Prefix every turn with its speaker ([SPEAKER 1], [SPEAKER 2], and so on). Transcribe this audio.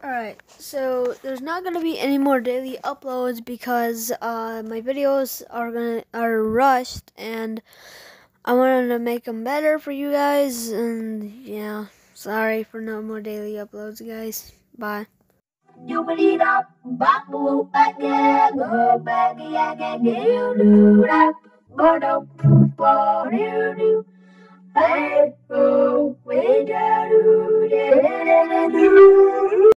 [SPEAKER 1] Alright, so there's not gonna be any more daily uploads because my videos are rushed and I wanted to make them better for you guys, and yeah, sorry for no more daily uploads, guys. Bye. Hey, oh, we do.